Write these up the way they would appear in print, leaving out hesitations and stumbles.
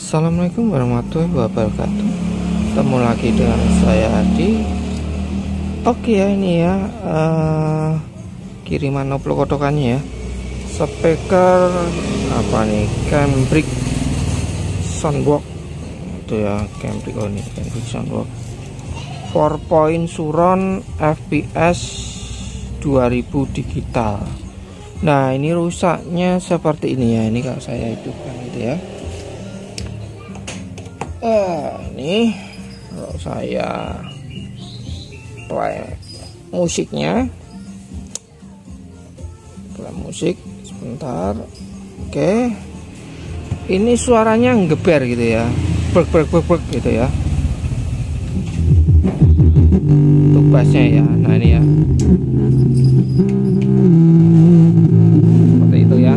Assalamualaikum warahmatullahi wabarakatuh. Ketemu lagi dengan saya Adi. Oke ya, ini ya kiriman oplok kotokannya ya. Speaker apa nih, Cambric Soundbox itu ya, Cambric. Oh ini Cambric Soundbox 4 surround fps 2000 digital. Nah ini rusaknya seperti ini ya. Ini kalau saya hidupkan gitu ya. Ini kalau saya play musiknya, play musik sebentar. Oke, ini suaranya ngeber gitu ya, brek gitu ya. Untuk bassnya ya. Nah ini ya, seperti itu ya.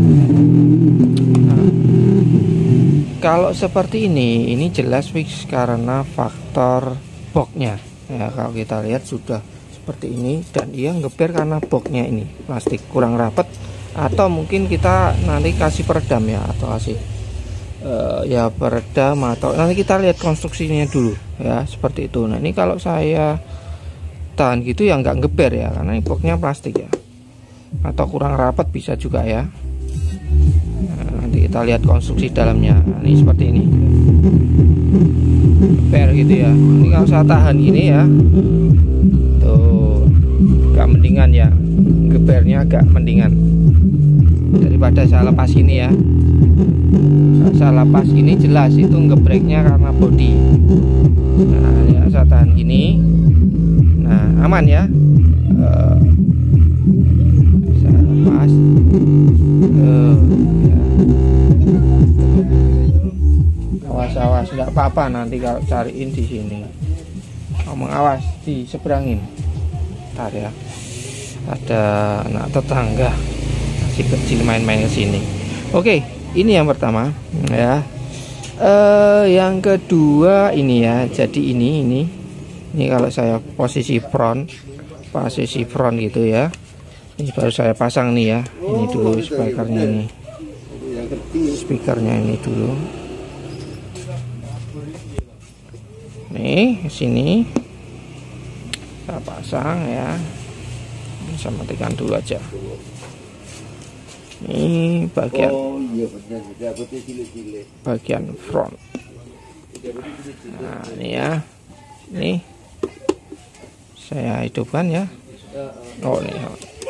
Kalau seperti ini jelas fix karena faktor boxnya ya. Kalau kita lihat sudah seperti ini, dan dia ngeber karena boxnya ini plastik kurang rapat, atau mungkin kita nanti kasih peredam ya, atau kasih ya peredam, atau nanti kita lihat konstruksinya dulu ya, seperti itu. Nah ini kalau saya tahan gitu ya nggak ngeber ya, karena ini boxnya plastik ya, atau kurang rapat bisa juga ya. Nanti kita lihat konstruksi dalamnya. Nah, ini seperti ini, geber gitu ya. Ini kalau saya tahan gini ya, tuh agak mendingan ya, gebernya agak mendingan daripada saya lepas ini ya. Kalau saya lepas ini jelas itu ngebreknya karena body. Nah ya, saya tahan gini, nah aman ya. Saya lepas awas nggak apa-apa, nanti kalau cariin di sini ngomong awas di seberangin. Ntar ya, ada anak tetangga masih kecil main-main ke sini. Oke, ini yang pertama ya. Yang kedua ini ya, jadi ini kalau saya posisi front gitu ya. Ini baru saya pasang nih ya. Ini dulu speakernya ini. Speakernya ini dulu. Nih sini saya pasang ya. Bisa matikan dulu aja. Ini bagian front. Nah ini ya, ini saya hidupkan ya. Oh nih.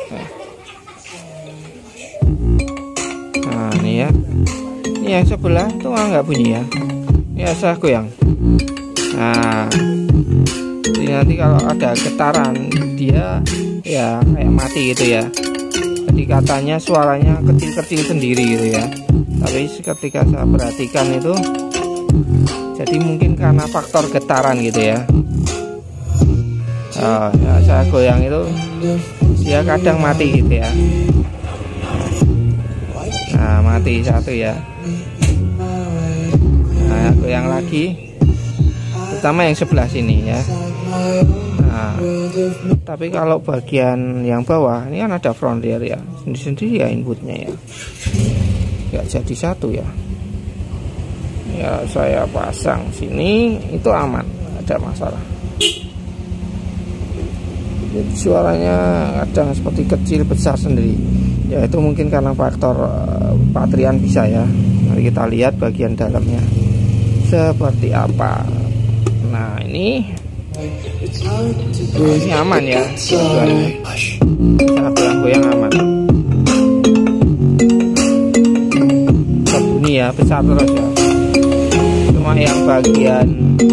Nah ini ya, ini yang sebelah tuh nggak bunyi ya. Ini saya goyang. Nah ini nanti kalau ada getaran dia ya kayak mati gitu ya. Jadi katanya suaranya kecil-kecil sendiri gitu ya. Tapi ketika saya perhatikan itu, jadi mungkin karena faktor getaran gitu ya. Ya saya goyang itu dia kadang mati gitu ya. Nah mati satu ya. Nah goyang lagi, terutama yang sebelah sini ya. Nah tapi kalau bagian yang bawah ini kan ada front rear ya, sendiri ya inputnya ya, nggak jadi satu ya. Ya saya pasang sini itu aman, nggak ada masalah. Jadi suaranya kadang seperti kecil besar sendiri ya, itu mungkin karena faktor patrian bisa ya. Mari kita lihat bagian dalamnya seperti apa. Nah ini aman ya, cara goyang aman. Bunyi ya besar terus ya, cuma yang bagian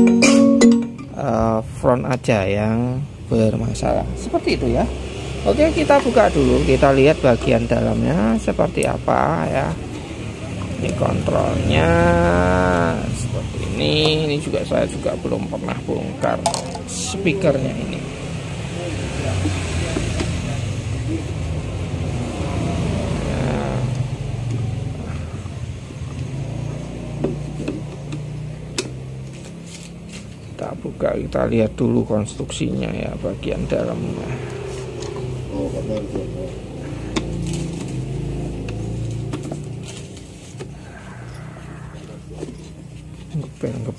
front aja yang bermasalah seperti itu ya. Oke, kita buka dulu, kita lihat bagian dalamnya seperti apa ya. Ini kontrolnya seperti ini. Ini juga saya juga belum pernah bongkar speakernya ini. Nah, kita buka, kita lihat dulu konstruksinya ya, bagian dalamnya.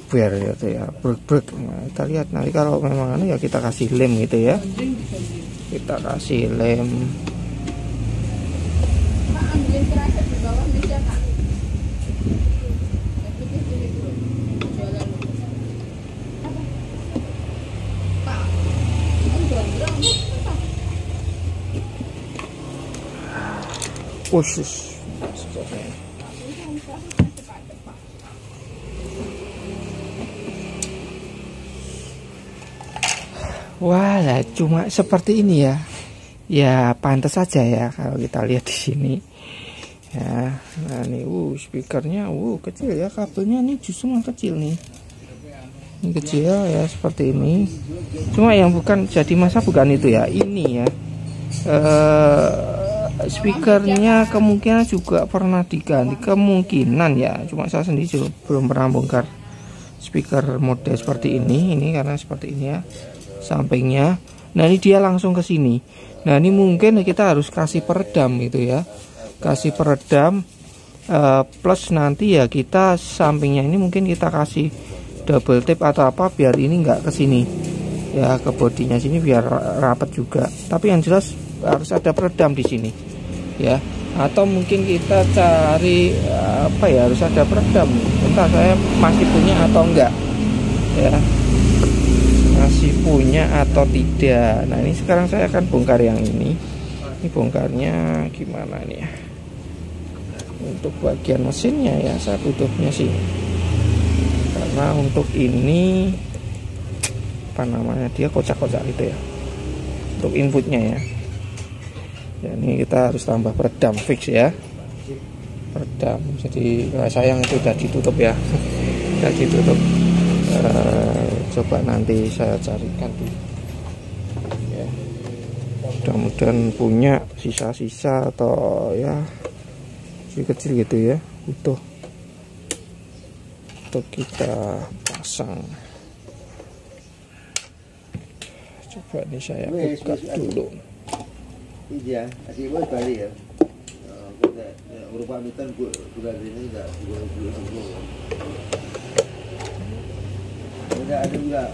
ngeber gitu ya, brek. Nah, kita lihat nanti kalau memang ya kita kasih lem gitu ya, kita kasih lem. Khusus wah lah, cuma seperti ini ya. Ya pantas saja ya kalau kita lihat di sini. Ya, nah nih, speakernya, kecil ya, kabelnya ini justru yang kecil nih. Ini kecil ya seperti ini. Cuma yang bukan jadi masalah bukan itu ya, ini ya. Speakernya kemungkinan juga pernah diganti, kemungkinan ya. Cuma saya sendiri juga belum pernah bongkar speaker model seperti ini karena seperti ini ya sampingnya. Nah ini dia langsung ke sini. Nah ini mungkin kita harus kasih peredam gitu ya, kasih peredam plus nanti ya kita sampingnya ini mungkin kita kasih double tape atau apa biar ini nggak ke sini ya, ke bodinya sini biar rapat juga. Tapi yang jelas harus ada peredam di sini ya, atau mungkin kita cari apa ya, harus ada peredam. Entah saya masih punya atau enggak ya, masih punya atau tidak. Nah ini sekarang saya akan bongkar yang ini bongkarnya gimana nih ya. Untuk bagian mesinnya ya saya butuhnya sih, karena untuk ini apa namanya, dia kocak-kocak gitu ya untuk inputnya ya. Ya, ini kita harus tambah peredam fix ya, peredam. Jadi sayang itu udah ditutup ya, udah ditutup. Coba nanti saya carikan dulu ya, mudah-mudahan punya sisa-sisa atau ya kecil gitu ya, butuh untuk kita pasang. Coba ini saya buka dulu. Iya, así voy para ir. Berupa mitan bulan ini enggak enggak ada enggak.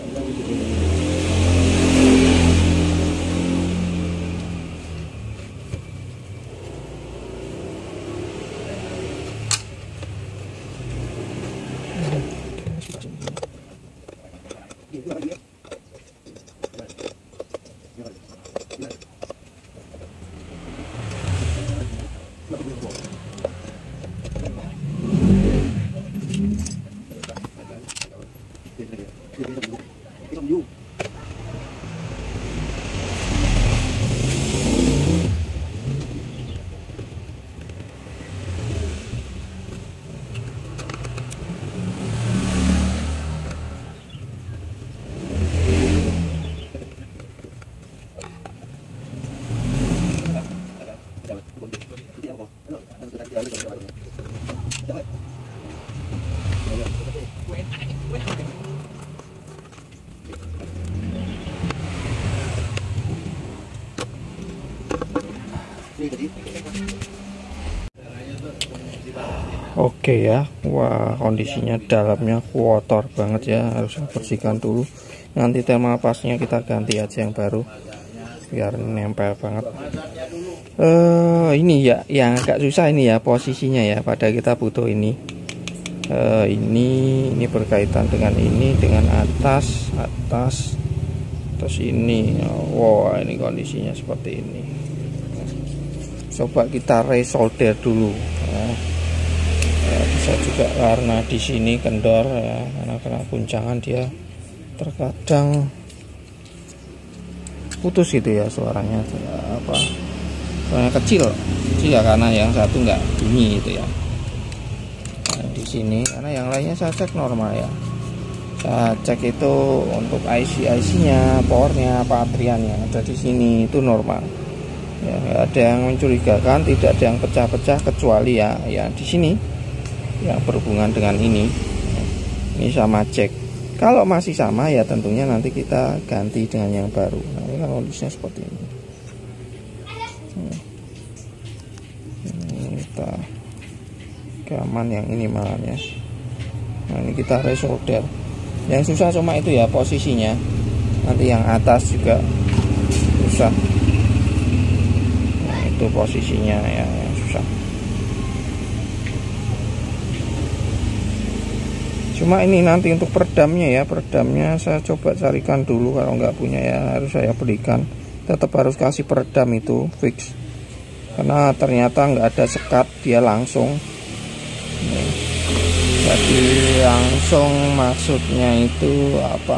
Oke ya, wah kondisinya dalamnya kotor banget ya, harus bersihkan dulu. Nanti thermal pasnya kita ganti aja yang baru biar nempel banget. Ini ya yang agak susah ini ya posisinya ya, pada kita butuh ini. Ini berkaitan dengan ini, dengan atas terus ini. Wow, ini kondisinya seperti ini. Coba kita resolder dulu ya. Bisa juga karena di sini kendor ya, karena kena guncangan dia terkadang putus gitu ya suaranya, apa suaranya kecil ya, karena yang satu nggak bunyi gitu ya. Nah, di sini karena yang lainnya saya cek normal ya, saya cek itu untuk IC-nya, powernya, baterai yang ada di sini itu normal ya, nggak ada yang mencurigakan, tidak ada yang pecah-pecah kecuali ya di sini yang berhubungan dengan ini sama cek. Kalau masih sama ya tentunya nanti kita ganti dengan yang baru. Nah ini kan kondisinya seperti ini. Kita gaman yang ini malah ya. Nah, ini kita resolder. Yang susah cuma itu ya posisinya. Nanti yang atas juga susah. Nah, itu posisinya ya yang susah. Cuma ini nanti untuk peredamnya ya, peredamnya saya coba carikan dulu, kalau nggak punya ya harus saya belikan. Tetap harus kasih peredam itu fix, karena ternyata nggak ada sekat, dia langsung. Jadi langsung maksudnya itu apa?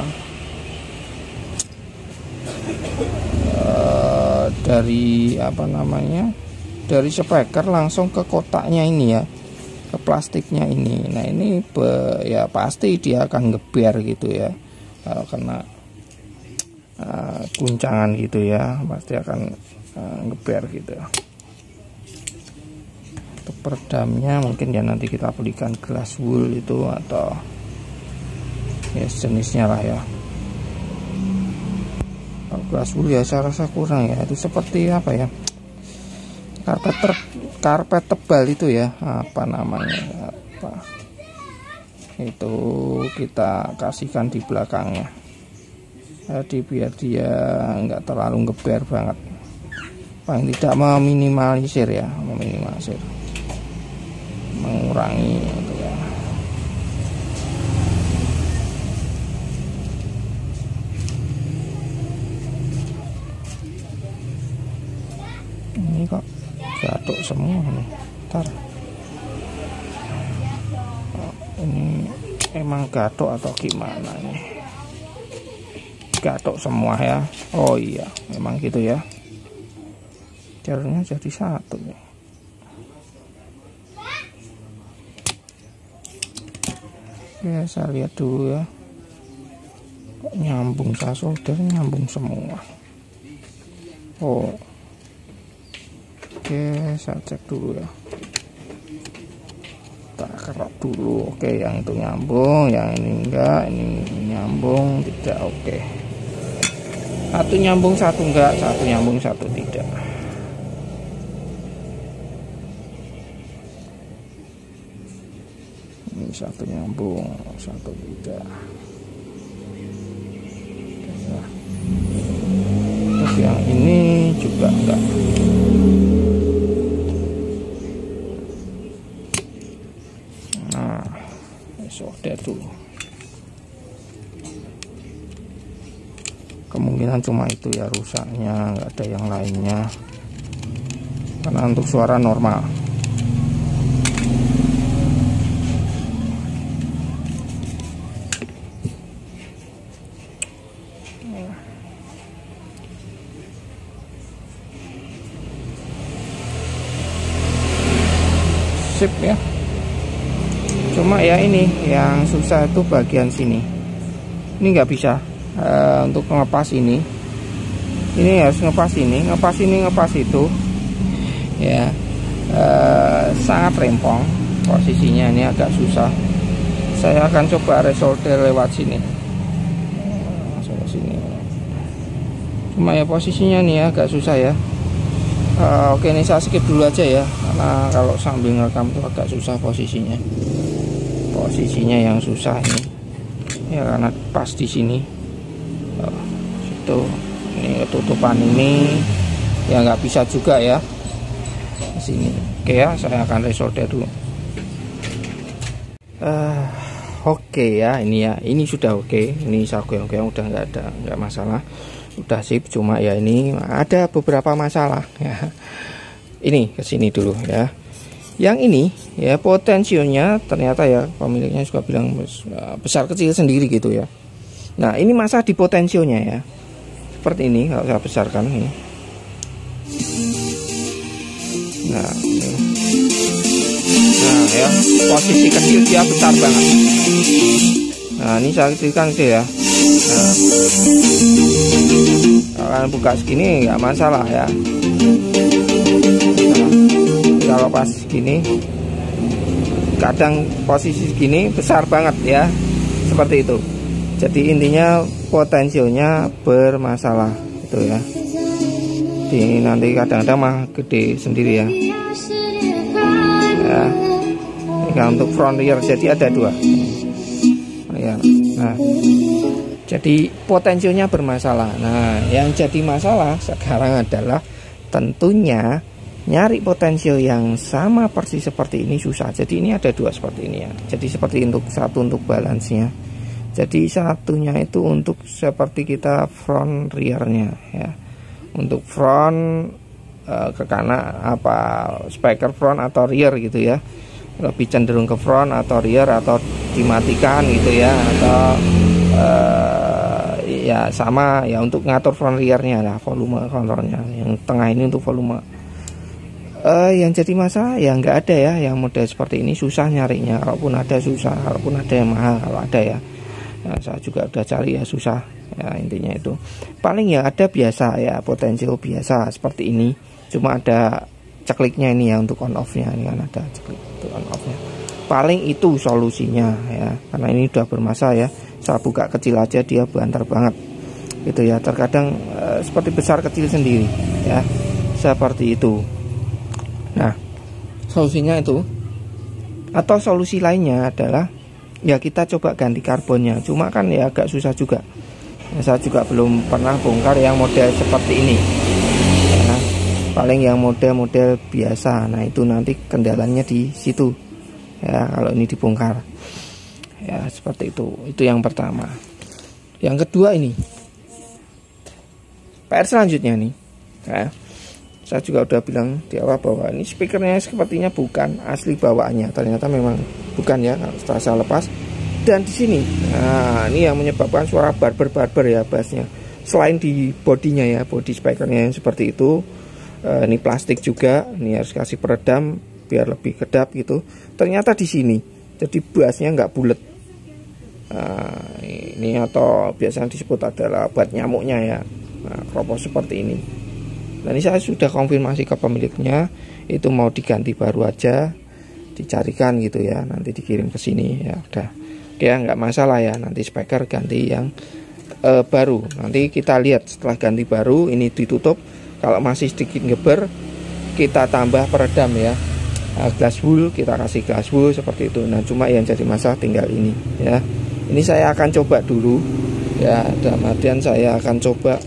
Dari apa namanya? Dari speaker langsung ke kotaknya ini ya, ke plastiknya ini. Nah ini ya pasti dia akan ngeber gitu ya, kalau kena guncangan gitu ya, pasti akan ngeber gitu. Untuk peredamnya mungkin ya nanti kita belikan glass wool itu atau ya jenisnya lah ya. Kalau glass wool ya saya rasa kurang ya, itu seperti apa ya, karpet tebal itu ya, apa namanya, apa itu kita kasihkan di belakangnya, jadi biar dia nggak terlalu ngeber banget, paling tidak meminimalisir ya, mengurangi gitu ya. Ini kok gatuk semua nih, ntar ini emang gatuk atau gimana nih, gatuk semua ya. Oh iya memang gitu ya, jalurnya jadi satu nih. Ya saya lihat dulu ya, kok nyambung, saya solder nyambung semua. Oh oke, saya cek dulu ya, kita kerap dulu. Oke, yang itu nyambung, yang ini enggak, ini nyambung tidak. Oke, satu nyambung satu enggak, satu nyambung satu tidak. Ini satu nyambung satu tidak. Terus yang ini juga enggak. Nah, solder dulu. Kemungkinan cuma itu ya rusaknya, nggak ada yang lainnya, karena untuk suara normal. Sip ya. Cuma ya ini yang susah itu bagian sini. Ini nggak bisa untuk ngelepas ini. Ini harus ngepas ini, ngepas itu. Ya, sangat rempong posisinya, ini agak susah. Saya akan coba resolder lewat sini. Masuk ke sini. Cuma ya posisinya nih agak susah ya. Oke, ini saya skip dulu aja ya, karena kalau sambil ngerekam itu agak susah posisinya yang susah ini ya, karena pas di sini situ, ini ketutupan ini ya nggak bisa juga ya di sini. Oke ya, saya akan resolder dulu. Oke ya, ini ya, ini sudah oke. Ini saya goyang-goyang udah nggak masalah, udah sip. Cuma ya ini ada beberapa masalah ya. Ini kesini dulu ya. Yang ini ya potensionya ternyata ya pemiliknya juga bilang besar kecil sendiri gitu ya. Nah ini masalah di potensionya ya. Seperti ini kalau saya besarkan ini. Nah ya posisi kecil dia besar banget. Nah ini saya kecilkan gitu ya. Nah, kalau buka segini nggak masalah ya. Kalau pas gini kadang posisi segini besar banget ya, seperti itu. Jadi intinya potensionya bermasalah itu ya. Di nanti kadang-kadang mah gede sendiri ya. Ya. Ini untuk front rear jadi ada dua. ya. Nah, jadi potensinya bermasalah. Nah, yang jadi masalah sekarang adalah tentunya nyari potensio yang sama persis seperti ini susah. Jadi ini ada dua seperti ini ya. Jadi seperti untuk satu untuk balance-nya. Jadi satunya itu untuk seperti kita front rear-nya ya. Untuk front ke kanan apa speaker front atau rear gitu ya. Lebih cenderung ke front atau rear atau dimatikan gitu ya, atau ya sama ya untuk ngatur front rear-nya lah, volume kontrolnya. Yang tengah ini untuk volume. Yang jadi masalah ya nggak ada ya yang model seperti ini, susah nyarinya. Kalaupun ada susah, kalaupun ada yang mahal kalau ada ya. Nah, saya juga udah cari ya susah ya, intinya itu. Paling ya ada biasa ya, potensial biasa seperti ini. Cuma ada cekliknya ini ya untuk on off-nya, ini kan ada ceklik untuk on off-nya. Paling itu solusinya ya, karena ini udah bermasalah ya. Saya buka kecil aja dia banter banget gitu ya. Terkadang seperti besar kecil sendiri ya, seperti itu. Nah, solusinya itu, atau solusi lainnya adalah ya kita coba ganti karbonnya. Cuma kan ya agak susah juga ya, saya juga belum pernah bongkar yang model seperti ini ya. Paling yang model-model biasa. Nah itu nanti kendalanya di situ ya kalau ini dibongkar ya, seperti itu yang pertama. Yang kedua ini PR selanjutnya nih ya. Saya juga udah bilang di awal bahwa ini speakernya sepertinya bukan asli bawaannya. Ternyata memang bukan ya setelah saya lepas. Dan di sini, nah ini yang menyebabkan suara barber ya bassnya. Selain di bodinya ya, body speakernya yang seperti itu, ini plastik juga. Ini harus kasih peredam biar lebih kedap gitu. Ternyata di sini, jadi bassnya nggak bulat. Ini atau biasanya disebut adalah obat nyamuknya ya. Nah, kropos seperti ini. Nah ini saya sudah konfirmasi ke pemiliknya, itu mau diganti baru aja, dicarikan gitu ya, nanti dikirim ke sini ya udah. Ya nggak masalah ya, nanti speaker ganti yang baru. Nanti kita lihat setelah ganti baru ini ditutup, kalau masih sedikit ngeber kita tambah peredam ya. Glass wool kita kasih glass wool seperti itu. Nah cuma yang jadi masalah tinggal ini ya. Ini saya akan coba dulu ya, dalam artian saya akan coba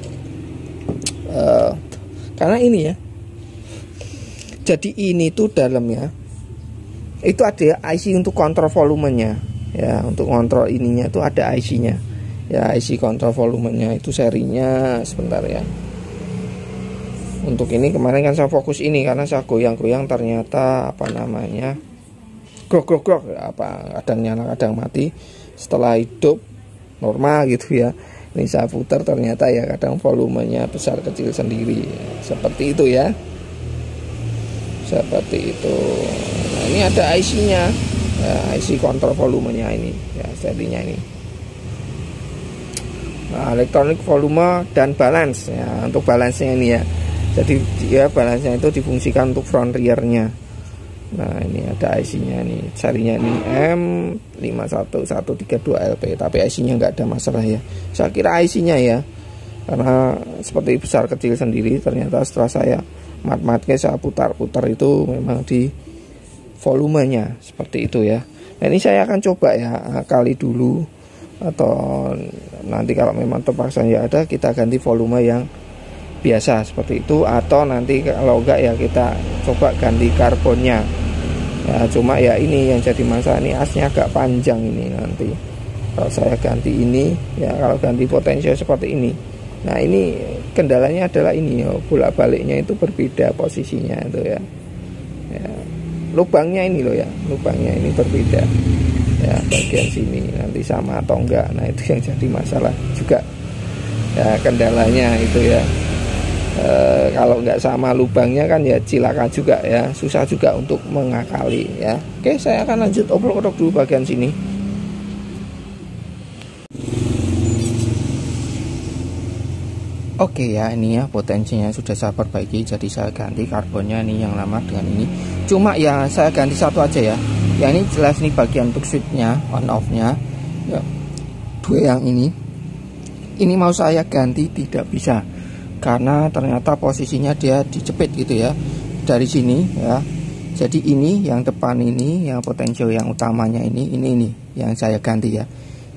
karena ini ya, jadi ini tuh dalamnya itu ada IC untuk kontrol volumenya ya, untuk kontrol ininya tuh ada IC-nya ya, IC kontrol volumenya itu serinya sebentar ya. Untuk ini kemarin kan saya fokus ini karena saya goyang-goyang ternyata apa namanya grok apa kadang nyala kadang mati, setelah hidup normal gitu ya. Ini saya putar ternyata ya kadang volumenya besar kecil sendiri seperti itu ya, seperti itu. Nah ini ada IC-nya ya, IC kontrol volumenya ini ya, serinya ini. Nah elektronik volume dan balance ya, untuk balance-nya ini ya. Jadi ya balance-nya itu difungsikan untuk front rear-nya. Nah ini ada IC-nya nih, serinya ini M51132LP, tapi IC-nya nggak ada masalah ya. Saya kira IC-nya ya, karena seperti besar kecil sendiri. Ternyata setelah saya mat-matnya saya putar-putar itu memang di volumenya seperti itu ya. Nah ini saya akan coba ya kali dulu, atau nanti kalau memang terpaksa ya ada kita ganti volume yang biasa seperti itu, atau nanti kalau enggak ya kita coba ganti karbonnya ya. Cuma ya ini yang jadi masalah, ini asnya agak panjang ini nanti kalau saya ganti ini ya, kalau ganti potensial seperti ini. Nah ini kendalanya adalah ini ya, bolak baliknya itu berbeda posisinya itu ya, ya. Lubangnya ini loh ya, lubangnya ini berbeda ya, bagian sini nanti sama atau enggak. Nah itu yang jadi masalah juga ya, kendalanya itu ya. Kalau nggak sama lubangnya kan ya cilaka juga ya, susah juga untuk mengakali ya. Oke, saya akan lanjut oprek-oprek dulu bagian sini. Oke ya, ini ya potensinya sudah saya perbaiki, jadi saya ganti karbonnya ini yang lama dengan ini. Cuma ya saya ganti satu aja ya. Yang ini jelas nih bagian untuk switchnya, on off-nya ya. Dua yang ini mau saya ganti tidak bisa, karena ternyata posisinya dia dijepit gitu ya dari sini ya. Jadi ini yang depan ini, yang potensial yang utamanya ini yang saya ganti ya.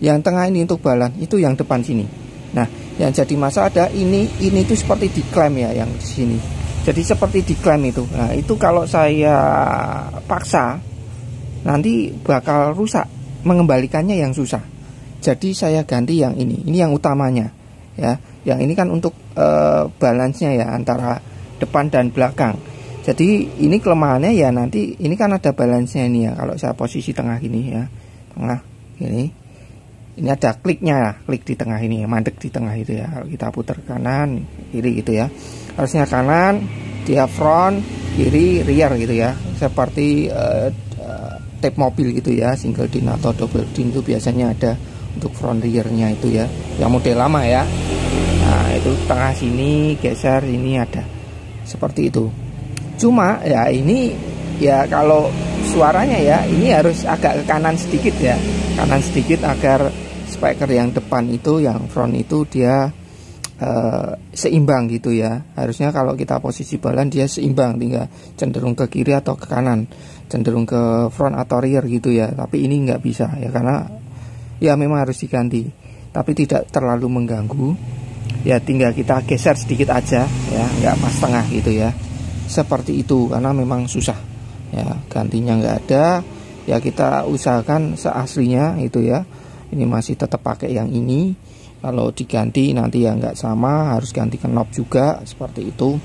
Yang tengah ini untuk balan, itu yang depan sini. Nah, yang jadi masalah ada ini itu seperti diklaim ya, yang di sini. Jadi seperti diklaim itu. Nah, itu kalau saya paksa nanti bakal rusak, mengembalikannya yang susah. Jadi saya ganti yang ini yang utamanya ya. Yang ini kan untuk balance-nya ya, antara depan dan belakang. Jadi ini kelemahannya ya, nanti ini kan ada balance-nya ini ya. Kalau saya posisi tengah gini ya, tengah gini, ini ada kliknya ya, klik di tengah ini ya, mandek di tengah itu ya. Kalau kita putar kanan kiri gitu ya, harusnya kanan dia front, kiri rear gitu ya, seperti tape mobil gitu ya, single din atau double din itu biasanya ada untuk front rearnya itu ya, yang model lama ya. Nah itu tengah sini geser, ini ada seperti itu. Cuma ya ini ya, kalau suaranya ya ini harus agak ke kanan sedikit ya, kanan sedikit agar speaker yang depan itu, yang front itu dia seimbang gitu ya. Harusnya kalau kita posisi balan dia seimbang, tinggal cenderung ke kiri atau ke kanan, cenderung ke front atau rear gitu ya. Tapi ini nggak bisa ya, karena ya memang harus diganti, tapi tidak terlalu mengganggu ya, tinggal kita geser sedikit aja ya, nggak pas tengah gitu ya, seperti itu. Karena memang susah ya, gantinya nggak ada ya, kita usahakan seaslinya itu ya. Ini masih tetap pakai yang ini, kalau diganti nanti ya nggak sama, harus ganti knob juga seperti itu.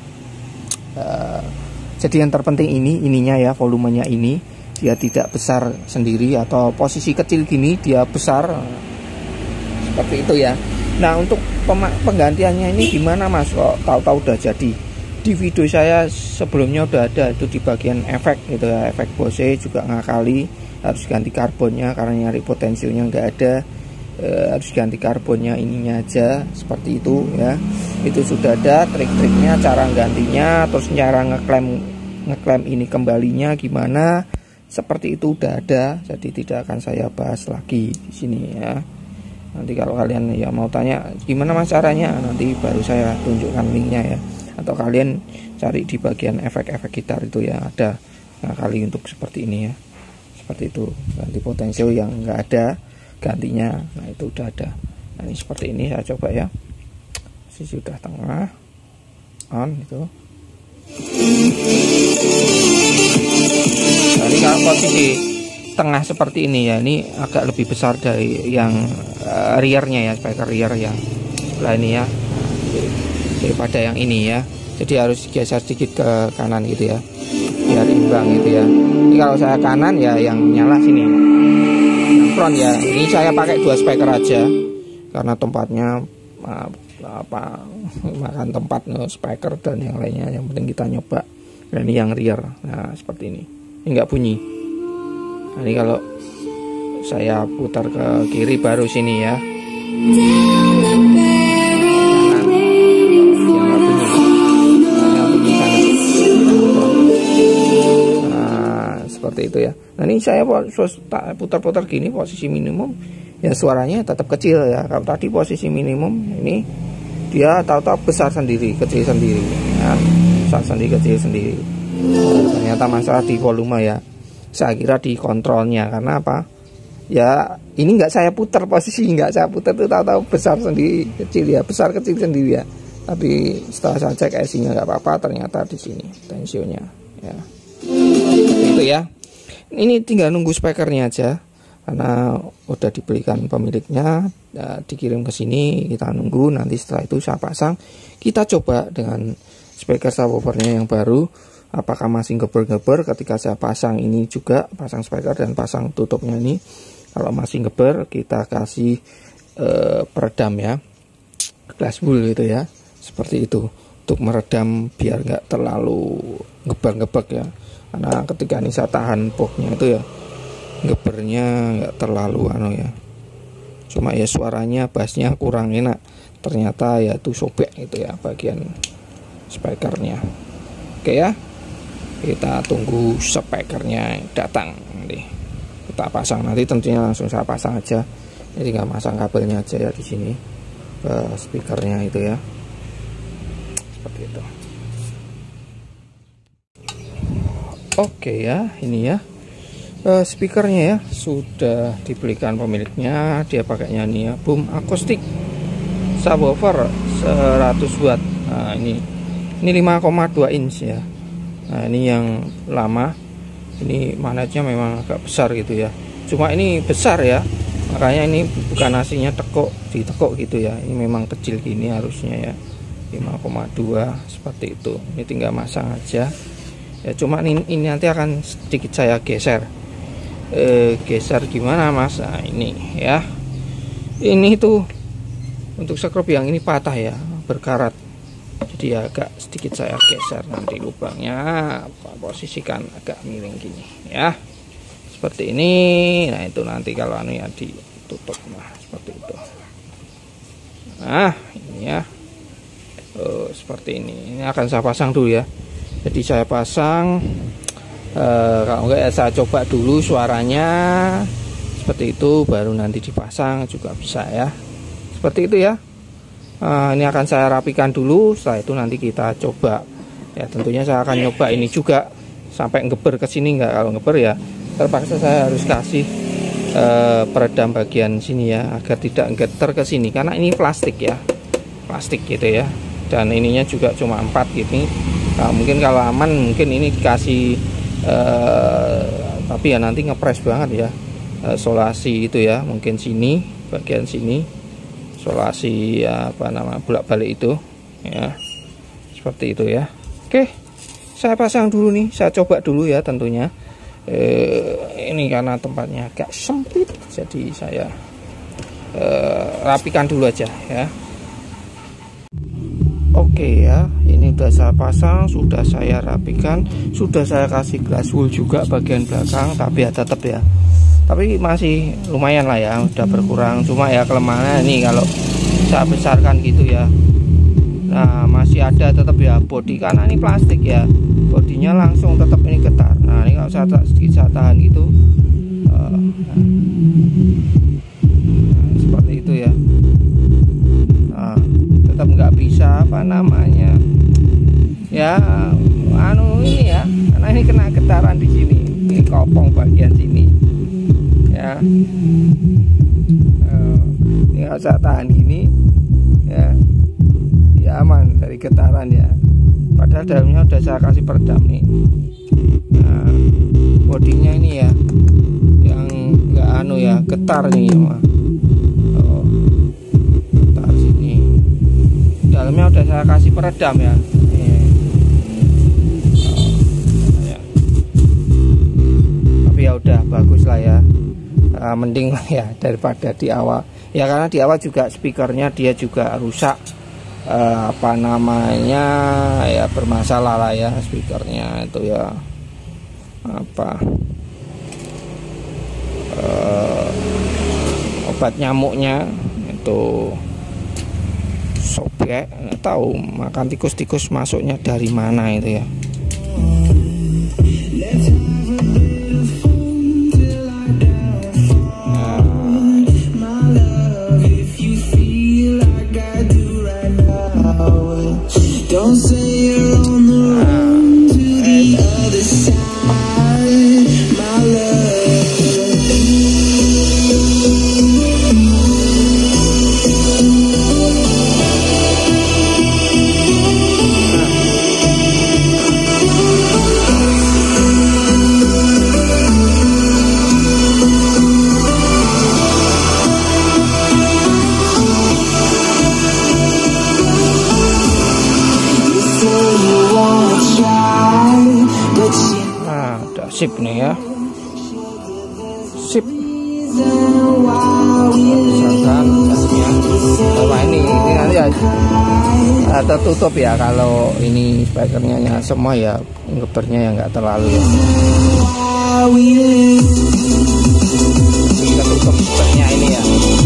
Jadi yang terpenting ininya ya, volumenya ini dia tidak besar sendiri, atau posisi kecil gini dia besar seperti itu ya. Nah untuk penggantiannya ini gimana Mas, kok tahu-tahu udah jadi? Di video saya sebelumnya udah ada itu di bagian efek gitu ya, efek Bose juga ngakali, harus ganti karbonnya karena nyari potensinya nggak ada. Harus ganti karbonnya ininya aja, seperti itu ya. Itu sudah ada trik-triknya, cara gantinya, terus cara ngeklaim ini kembalinya gimana, seperti itu udah ada. Jadi tidak akan saya bahas lagi di sini ya. Nanti kalau kalian ya mau tanya gimana Mas caranya, nanti baru saya tunjukkan linknya ya. Atau kalian cari di bagian efek-efek gitar itu ya, ada. Nah kali untuk seperti ini ya, seperti itu. Ganti potensial yang enggak ada gantinya, nah itu udah ada. Nah ini seperti ini, saya coba ya, sisi sudah tengah on itu. Nah ini kalau posisi tengah seperti ini ya, ini agak lebih besar dari yang rearnya ya, speaker rear yang sebelah ini ya, daripada yang ini ya. Jadi harus geser sedikit ke kanan gitu ya, biar imbang gitu ya. Ini kalau saya kanan ya, yang nyala sini front ya. Ini saya pakai 2 speaker aja karena tempatnya makan tempat speaker dan yang lainnya, yang penting kita nyoba. Nah ini yang rear, nah seperti ini nggak bunyi. Nah ini kalau saya putar ke kiri baru sini ya, seperti itu ya. Nah ini saya putar-putar gini posisi minimum ya, suaranya tetap kecil ya. Kalau tadi posisi minimum, ini dia tahu-tahu besar sendiri, kecil sendiri ya, besar sendiri, kecil sendiri. Ternyata masalah di volume ya, saya kira di kontrolnya. Karena apa ya, ini nggak saya putar, posisi nggak saya putar tuh tahu-tahu besar sendiri, kecil ya, besar kecil sendiri ya. Tapi setelah saya cek IC-nya nggak apa-apa, ternyata di sini tensionya ya. Itu ya. Ini tinggal nunggu speakernya aja, karena udah dibelikan pemiliknya, dikirim ke sini, kita nunggu. Nanti setelah itu saya pasang, kita coba dengan speaker subwoofernya yang baru, apakah masih geber-geber. Ketika saya pasang ini juga, pasang speaker dan pasang tutupnya ini, kalau masih geber kita kasih peredam ya, glass wool gitu ya, seperti itu, untuk meredam biar nggak terlalu ngebak-ngebak ya. Karena ketika ini saya tahan boxnya itu ya, ngebernya nggak terlalu ya, cuma ya suaranya bassnya kurang enak ternyata ya, itu sobek gitu ya bagian speakernya. Oke ya, kita tunggu speakernya datang, nanti kita pasang. Nanti tentunya langsung saya pasang aja, jadi nggak masang kabelnya aja ya di sini ke speakernya itu ya, seperti itu. Oke ya, ini ya Speakernya ya sudah dibelikan pemiliknya, dia pakainya nih ya, boom akustik subwoofer 100 watt. Nah, ini 5,2 inch ya. Nah, ini yang lama. Ini magnetnya memang agak besar gitu ya. Cuma ini besar ya. Makanya ini bukan aslinya ditekuk gitu ya. Ini memang kecil gini harusnya ya. 5,2 seperti itu. Ini tinggal masang aja. Ya cuma ini nanti akan sedikit saya geser. Geser gimana Mas? Nah, ini ya. Ini tuh untuk sekrup yang ini patah ya, berkarat. Jadi agak sedikit saya geser nanti lubangnya, posisikan agak miring gini ya. Seperti ini. Nah, itu nanti kalau anu ya ditutup. Nah, seperti itu. Nah, ini ya. Seperti ini akan saya pasang dulu ya. Jadi saya pasang, kalau enggak ya saya coba dulu suaranya seperti itu, baru nanti dipasang juga bisa ya, seperti itu ya. Ini akan saya rapikan dulu, setelah itu nanti kita coba ya. Tentunya saya akan nyoba ini juga sampai ngeber ke sini, enggak kalau ngeber ya terpaksa saya harus kasih peredam bagian sini ya, agar tidak getar ke sini karena ini plastik ya, plastik gitu ya. Dan ininya juga cuma 4 gini. Nah, mungkin kalau aman mungkin ini dikasih tapi ya nanti ngepres banget ya, solasi itu ya, mungkin sini bagian sini solasi ya, apa nama bolak-balik itu ya, seperti itu ya. Oke, saya pasang dulu nih, saya coba dulu ya tentunya. Ini karena tempatnya agak sempit, jadi saya rapikan dulu aja ya. Oke ya, ini udah saya pasang, sudah saya rapikan, sudah saya kasih glass wool juga bagian belakang, tapi ya tetap ya, tapi masih lumayan lah ya, udah berkurang. Cuma ya kelemahannya ini kalau saya besarkan gitu ya, nah masih ada tetap ya bodi, karena ini plastik ya, bodinya langsung tetap ini getar. Nah ini kalau saya sedikit saya tahan gitu, nah, seperti itu ya. Nah, tetap nggak bisa apa namanya ya, anu ini ya, karena ini kena getaran di sini, ini kopong bagian sini ya. Ini kalau saya tahan gini ya, ya aman dari getaran ya, padahal dalamnya udah saya kasih peredam nih. Nah, bodinya ini ya yang nggak anu ya, getar nih ya. Dalamnya udah saya kasih peredam ya. Tapi ya udah bagus lah ya, mending lah ya daripada di awal ya, karena di awal juga speakernya dia juga rusak, apa namanya ya, bermasalah lah ya speakernya itu ya, apa obat nyamuknya itu sobek, nggak tahu makan tikus-tikus masuknya dari mana itu ya. Sip nih ya, sip. Misalkan gasnya, sama ini nanti ya tertutup ya, kalau ini speakernya semua ya, ngebernya ya nggak terlalu ya. Kita tutup speakernya ini ya.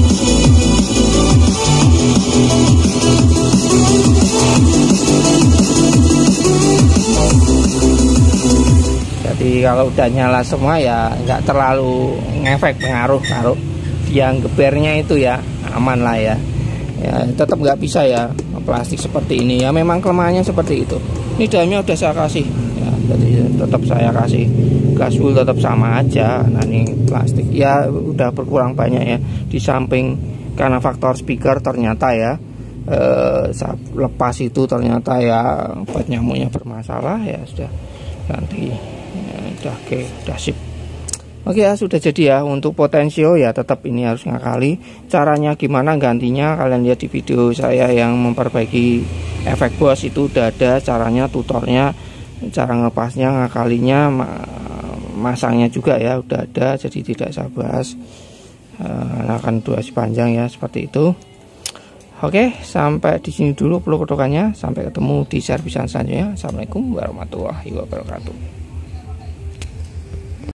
Jadi kalau udah nyala semua ya nggak terlalu ngefek, pengaruh yang gebernya itu ya, aman lah ya. Ya tetap nggak bisa ya plastik seperti ini ya, memang kelemahannya seperti itu. Ini dalamnya udah saya kasih ya, jadi tetap saya kasih gaswheel tetap sama aja. Nah ini plastik ya udah berkurang banyak ya, di samping karena faktor speaker ternyata ya saat lepas itu ternyata ya buat nyamuknya bermasalah, ya sudah ganti ya, udah sip. Oke ya, sudah jadi ya. Untuk potensio ya tetap ini harus ngakali. Caranya gimana gantinya kalian lihat di video saya yang memperbaiki efek Boss, itu udah ada caranya, tutornya, cara ngepasnya, ngakalinya, masangnya juga ya udah ada, jadi tidak saya bahas. Akan durasi panjang ya seperti itu. Oke, sampai di sini dulu perlu ketukannya. Sampai ketemu di servisan selanjutnya. Assalamualaikum warahmatullahi wabarakatuh.